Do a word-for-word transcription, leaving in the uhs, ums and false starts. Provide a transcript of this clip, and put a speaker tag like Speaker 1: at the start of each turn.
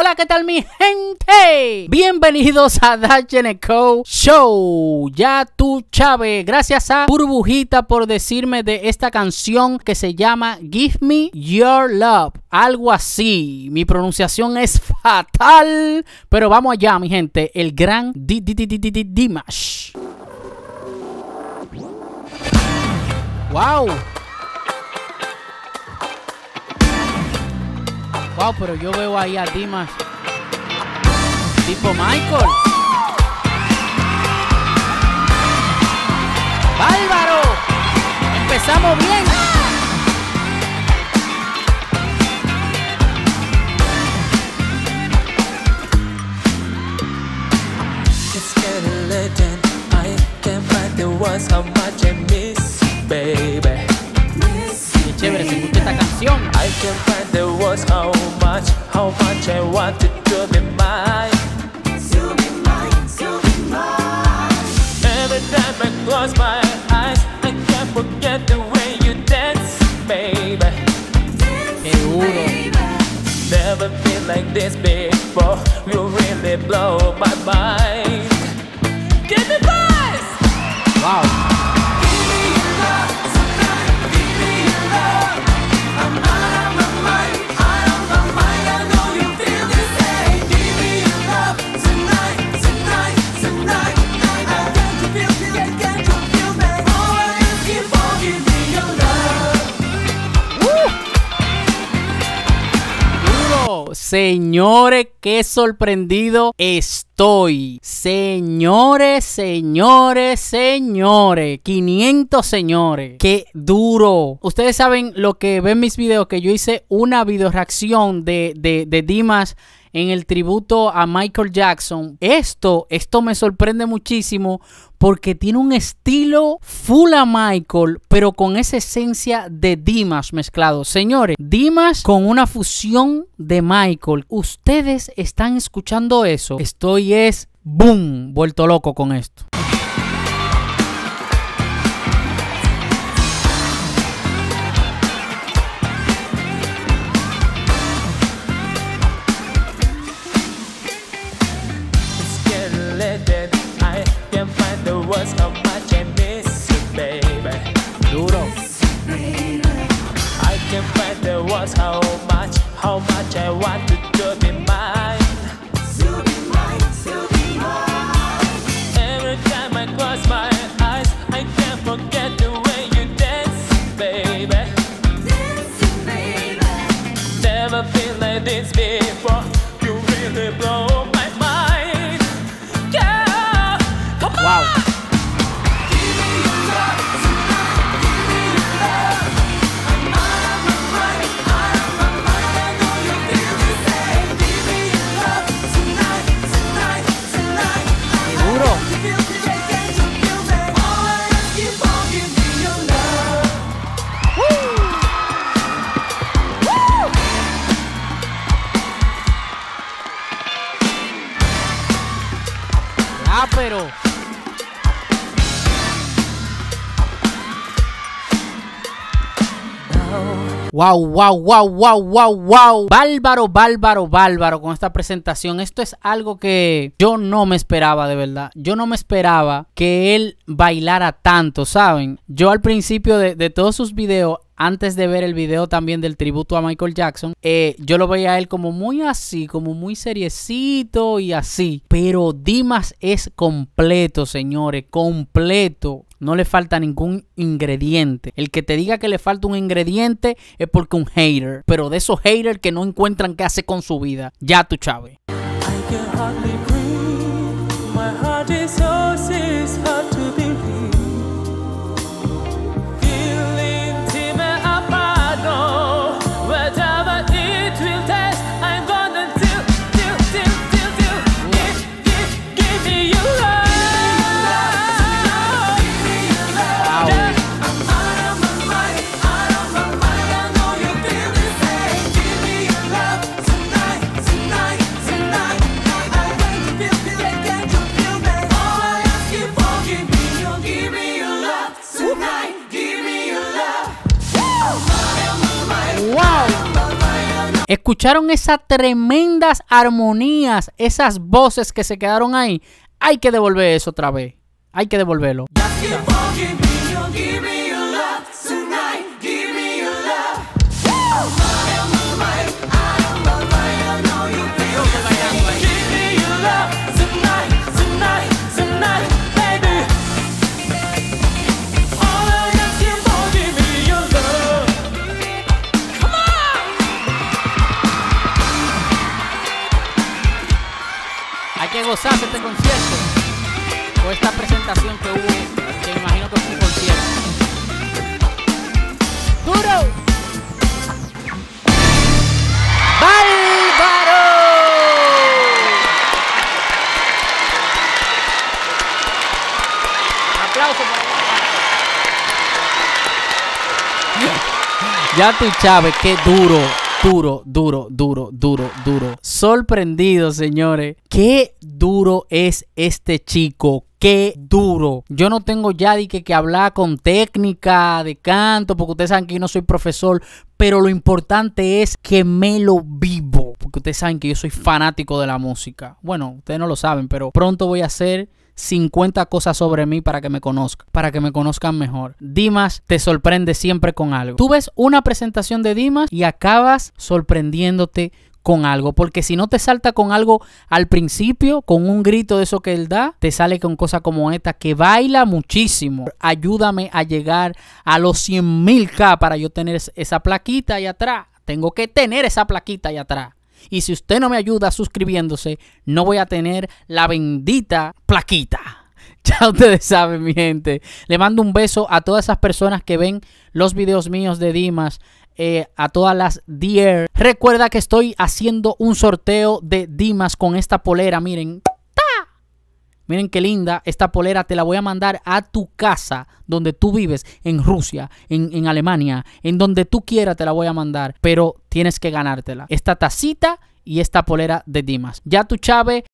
Speaker 1: Hola, ¿qué tal mi gente? Bienvenidos a Dageneco Show. Ya tú, Chávez. Gracias a Burbujita por decirme de esta canción que se llama Give Me Your Love. Algo así. Mi pronunciación es fatal. Pero vamos allá, mi gente. El gran Dimash. Wow. Wow, pero yo veo ahí a Dimash tipo Michael. ¡Bárbaro! Empezamos bien.
Speaker 2: It's getting late and I can't find the words how much I miss you, baby.
Speaker 1: Qué chévere se escucha esta canción.
Speaker 2: I can't find the words how much, how much I wanted to be mine. To be mine, to be mine. Every time I close my eyes, I can't forget the way you dance, baby.
Speaker 1: Qué duro.
Speaker 2: Never been like this before. You really blow my mind. Give me voice.
Speaker 1: Wow. Señores, qué sorprendido estoy. Señores, señores, señores. quinientos señores. Qué duro. Ustedes saben lo que ven mis videos, que yo hice una video reacción de, de, de Dimash en el tributo a Michael Jackson. Esto, esto me sorprende muchísimo porque tiene un estilo full a Michael, pero con esa esencia de Dimash mezclado. Señores, Dimash con una fusión de Michael. Ustedes están escuchando eso. Estoy es, boom, vuelto loco con esto.
Speaker 2: How much I miss you, baby.
Speaker 1: Duro.
Speaker 2: I can't find the words how much, how much I want to be mine. To be mine, to be mine. Every time I close my eyes, I can't forget the way you dance, baby. Dancing, baby. Never been like this before. You really blow my mind. Yeah, come on.
Speaker 1: Wow. Ah, pero wow, wow, wow, wow, wow, wow. Bárbaro, bárbaro, bárbaro con esta presentación. Esto es algo que yo no me esperaba, de verdad. Yo no me esperaba que él bailara tanto, ¿saben? Yo al principio de, de todos sus videos, antes de ver el video también del tributo a Michael Jackson, eh, yo lo veía a él como muy así, como muy seriecito y así. Pero Dimash es completo, señores, completo. No le falta ningún ingrediente. El que te diga que le falta un ingrediente es porque un hater. Pero de esos haters que no encuentran qué hacer con su vida. Ya tú, Chávez.
Speaker 2: Tonight, tonight, tonight, I, I want to feel
Speaker 1: ¿Escucharon esas tremendas armonías, esas voces que se quedaron ahí? Hay que devolver eso otra vez. Hay que devolverlo. Hay que gozarse este concierto o esta presentación que hubo, que me imagino que fue un concierto. ¡Duro! ¡Bárbaro! Aplauso por allá. Ya tú, Chávez, qué duro. Duro, duro, duro, duro, duro. Sorprendido, señores. Qué duro es este chico. Qué duro. Yo no tengo ya de que, que hablar con técnica de canto, porque ustedes saben que yo no soy profesor, pero lo importante es que me lo vivo, porque ustedes saben que yo soy fanático de la música. Bueno, ustedes no lo saben, pero pronto voy a hacer cincuenta cosas sobre mí para que me conozcan, para que me conozcan mejor. Dimas te sorprende siempre con algo. Tú ves una presentación de Dimas y acabas sorprendiéndote con algo, porque si no te salta con algo al principio, con un grito de eso que él da, te sale con cosas como esta, que baila muchísimo. Ayúdame a llegar a los cien mil K para yo tener esa plaquita ahí atrás. Tengo que tener esa plaquita ahí atrás. Y si usted no me ayuda suscribiéndose, no voy a tener la bendita plaquita. Ya ustedes saben, mi gente. Le mando un beso a todas esas personas que ven los videos míos de Dimas. Eh, a todas las dear. Recuerda que estoy haciendo un sorteo de Dimas con esta polera. Miren. ¡Ta! Miren qué linda. Esta polera te la voy a mandar a tu casa, donde tú vives, en Rusia, en, en Alemania, en donde tú quieras te la voy a mandar. Pero tienes que ganártela. Esta tacita y esta polera de Dimas. Ya tú, Chávez,